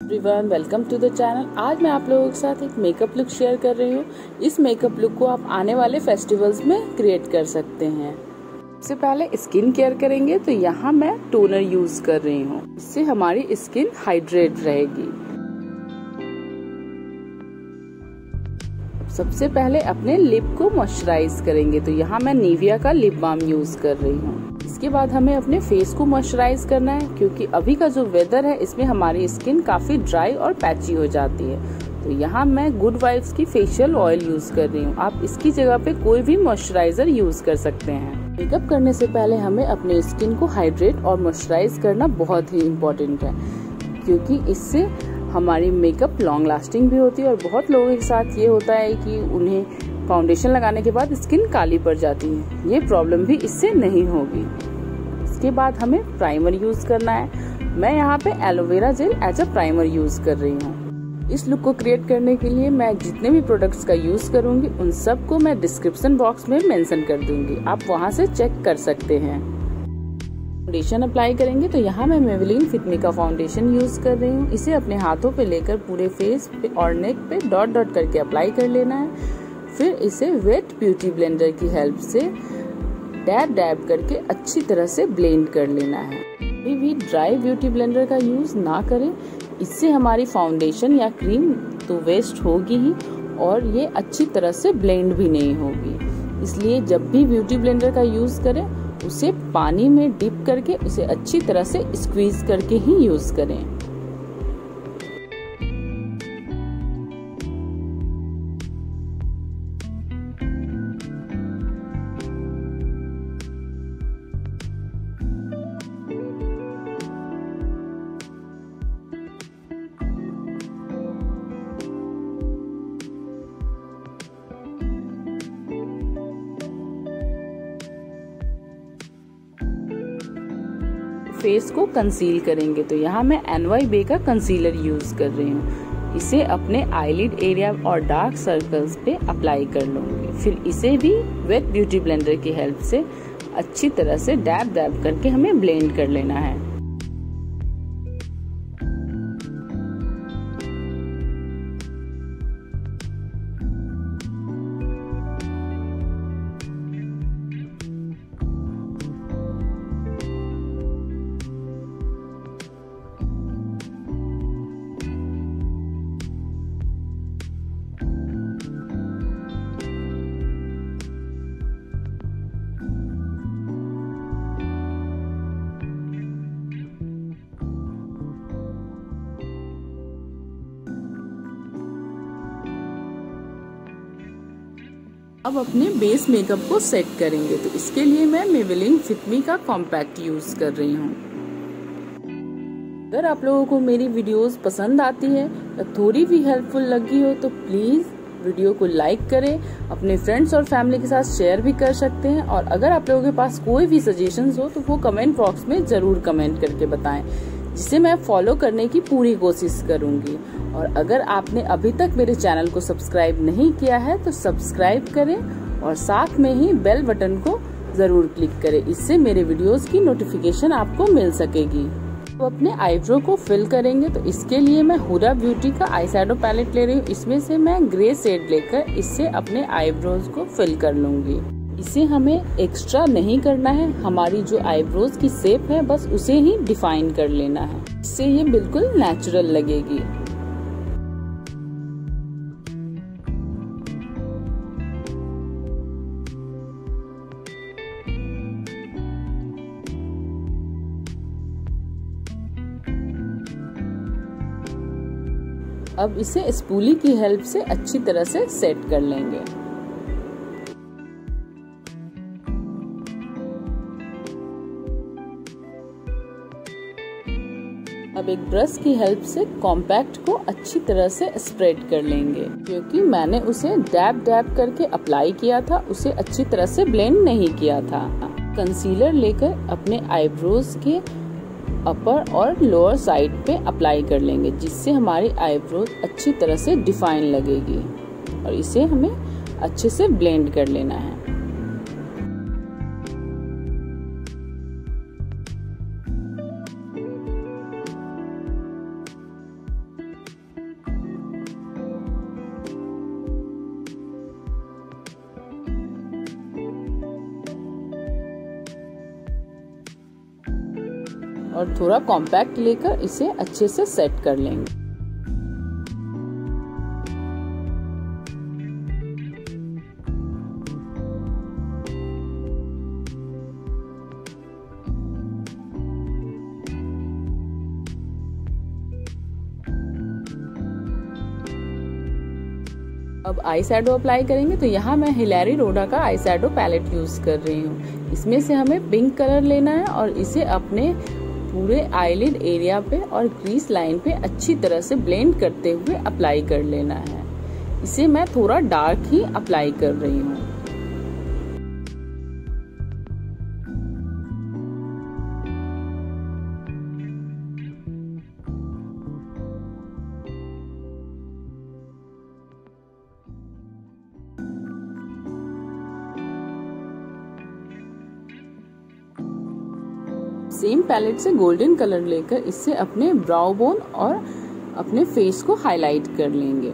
Everyone, welcome to the channel. आज मैं आप लोगों के साथ एक मेकअप लुक शेयर कर रही हूँ। इस मेकअप लुक को आप आने वाले फेस्टिवल्स में क्रिएट कर सकते हैं। सबसे पहले स्किन केयर करेंगे तो यहाँ मैं टोनर यूज कर रही हूँ। इससे हमारी स्किन हाइड्रेट रहेगी। सबसे पहले अपने लिप को मॉइस्चराइज करेंगे तो यहाँ मैं निविया का लिप बाम यूज कर रही हूँ। इसके बाद हमें अपने फेस को मॉइस्चराइज करना है, क्योंकि अभी का जो वेदर है इसमें हमारी स्किन काफी ड्राई और पैची हो जाती है। तो यहाँ मैं गुड वाइब्स की फेशियल ऑयल यूज कर रही हूँ। आप इसकी जगह पे कोई भी मॉइस्चराइजर यूज कर सकते हैं। मेकअप करने से पहले हमें अपने स्किन को हाइड्रेट और मॉइस्चराइज करना बहुत ही इम्पोर्टेंट है, क्योंकि इससे हमारी मेकअप लॉन्ग लास्टिंग भी होती है। और बहुत लोगों के साथ ये होता है कि उन्हें फाउंडेशन लगाने के बाद स्किन काली पड़ जाती है। ये प्रॉब्लम भी इससे नहीं होगी। इसके बाद हमें प्राइमर यूज करना है। मैं यहाँ पे aloe vera gel as a primer use कर रही हूँ। इस लुक को क्रिएट करने के लिए मैं जितने भी प्रोडक्ट्स का यूज करूंगी उन सबको मैं डिस्क्रिप्शन बॉक्स में मेंशन कर दूंगी। आप वहाँ से चेक कर सकते हैं। फाउंडेशन अप्लाई करेंगे तो यहाँ मैं मेबेलिन फिट मी का फाउंडेशन यूज कर रही हूँ। इसे अपने हाथों पे लेकर पूरे फेस पे और नेक पे डॉट डॉट करके अप्लाई कर लेना है। फिर इसे वेट ब्यूटी ब्लेंडर की हेल्प से डैब डैब करके अच्छी तरह से ब्लेंड कर लेना है। कभी भी ड्राई ब्यूटी ब्लेंडर का यूज ना करें, इससे हमारी फाउंडेशन या क्रीम तो वेस्ट होगी ही और ये अच्छी तरह से ब्लेंड भी नहीं होगी। इसलिए जब भी ब्यूटी ब्लेंडर का यूज करें उसे पानी में डिप करके उसे अच्छी तरह से स्क्वीज करके ही यूज करें। फेस को कंसील करेंगे तो यहाँ मैं NYBE का कंसीलर यूज कर रही हूँ। इसे अपने आईलिड एरिया और डार्क सर्कल्स पे अप्लाई कर लूंगी। फिर इसे भी वेट ब्यूटी ब्लेंडर की हेल्प से अच्छी तरह से डैब डैब करके हमें ब्लेंड कर लेना है। अब अपने बेस मेकअप को सेट करेंगे तो इसके लिए मैं मेबेलिन फिट मी का कॉम्पैक्ट यूज कर रही हूँ। अगर आप लोगों को मेरी वीडियोस पसंद आती है या थोड़ी भी हेल्पफुल लगी हो तो प्लीज वीडियो को लाइक करें। अपने फ्रेंड्स और फैमिली के साथ शेयर भी कर सकते हैं। और अगर आप लोगों के पास कोई भी सजेशंस हो तो वो कमेंट बॉक्स में जरूर कमेंट करके बताएं, जिसे मैं फॉलो करने की पूरी कोशिश करूंगी। और अगर आपने अभी तक मेरे चैनल को सब्सक्राइब नहीं किया है तो सब्सक्राइब करें और साथ में ही बेल बटन को जरूर क्लिक करें। इससे मेरे वीडियोस की नोटिफिकेशन आपको मिल सकेगी। तो अपने आईब्रो को फिल करेंगे तो इसके लिए मैं हुडा ब्यूटी का आई शैडो पैलेट ले रही हूँ। इसमें से मैं ग्रे शेड लेकर इससे अपने आईब्रोज को फिल कर लूंगी। इसे हमें एक्स्ट्रा नहीं करना है, हमारी जो आईब्रोज की शेप है बस उसे ही डिफाइन कर लेना है। इससे ये बिल्कुल नेचुरल लगेगी। अब इसे स्पूली की हेल्प से अच्छी तरह से सेट कर लेंगे। अब एक ब्रश की हेल्प से कॉम्पैक्ट को अच्छी तरह से स्प्रेड कर लेंगे। क्योंकि मैंने उसे डैब डैब करके अप्लाई किया था, उसे अच्छी तरह से ब्लेंड नहीं किया था। कंसीलर लेकर अपने आईब्रोज के अपर और लोअर साइड पे अप्लाई कर लेंगे, जिससे हमारी आईब्रोज अच्छी तरह से डिफाइन लगेगी। और इसे हमें अच्छे से ब्लेंड कर लेना है। और थोड़ा कॉम्पैक्ट लेकर इसे अच्छे से सेट कर लेंगे। अब आई शैडो अप्लाई करेंगे तो यहाँ मैं हिलेरी रोडा का आई शैडो पैलेट यूज कर रही हूँ। इसमें से हमें पिंक कलर लेना है और इसे अपने पूरे आईलिड एरिया पे और क्रीज लाइन पे अच्छी तरह से ब्लेंड करते हुए अप्लाई कर लेना है। इसे मैं थोड़ा डार्क ही अप्लाई कर रही हूँ। सेम पैलेट से गोल्डन कलर लेकर इससे अपने ब्राउ बोन और अपने फेस को हाईलाइट कर लेंगे।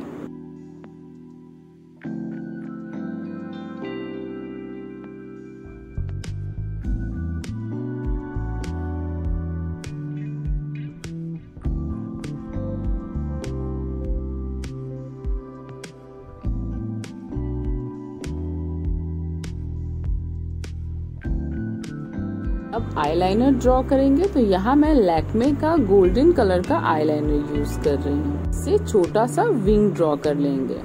अब आईलाइनर ड्रॉ करेंगे तो यहाँ मैं लैक्मे का गोल्डन कलर का आईलाइनर यूज कर रही हूँ। इससे छोटा सा विंग ड्रॉ कर लेंगे।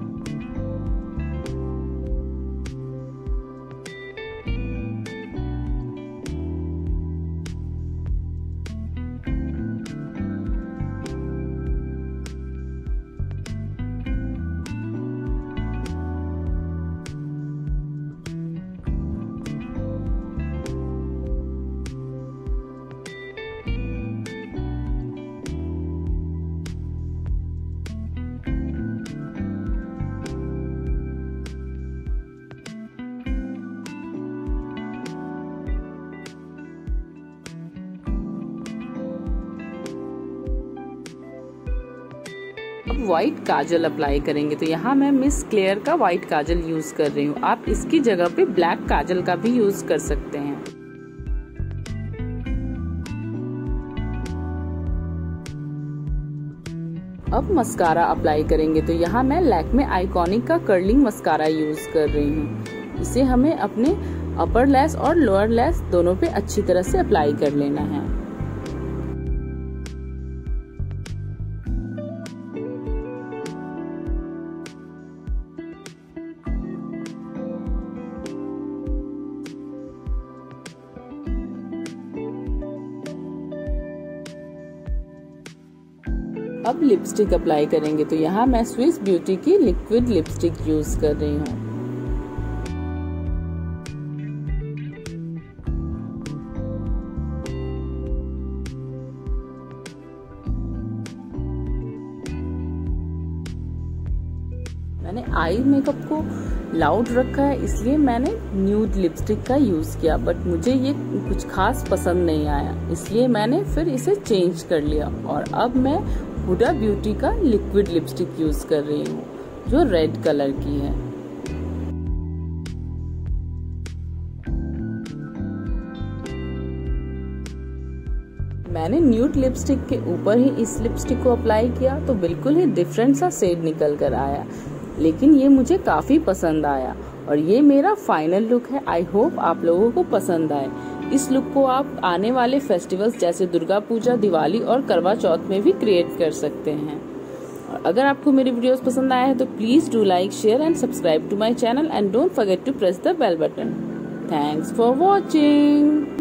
अब व्हाइट काजल अप्लाई करेंगे तो यहाँ मैं मिस क्लेयर का व्हाइट काजल यूज कर रही हूँ। आप इसकी जगह पे ब्लैक काजल का भी यूज कर सकते हैं। अब मस्कारा अप्लाई करेंगे तो यहाँ मैं लैक्मे आइकॉनिक का कर्लिंग मस्कारा यूज कर रही हूँ। इसे हमें अपने अपर लैश और लोअर लैश दोनों पे अच्छी तरह से अप्लाई कर लेना है। अब लिपस्टिक अप्लाई करेंगे तो यहाँ मैं स्विस ब्यूटी की लिक्विड लिपस्टिक यूज कर रही हूँ। मैंने आई मेकअप को लाउड रखा है इसलिए मैंने न्यूड लिपस्टिक का यूज किया, बट मुझे ये कुछ खास पसंद नहीं आया इसलिए मैंने फिर इसे चेंज कर लिया। और अब मैं हुडा ब्यूटी का लिक्विड लिपस्टिक यूज कर रही हूँ जो रेड कलर की है। मैंने न्यूड लिपस्टिक के ऊपर ही इस लिपस्टिक को अप्लाई किया तो बिल्कुल ही डिफरेंट सा शेड निकल कर आया, लेकिन ये मुझे काफी पसंद आया और ये मेरा फाइनल लुक है। आई होप आप लोगों को पसंद आए। इस लुक को आप आने वाले फेस्टिवल्स जैसे दुर्गा पूजा, दिवाली और करवा चौथ में भी क्रिएट कर सकते हैं। और अगर आपको मेरी वीडियोस पसंद आया है तो please do like, share and subscribe to my channel and don't forget to press the bell button. Thanks for watching.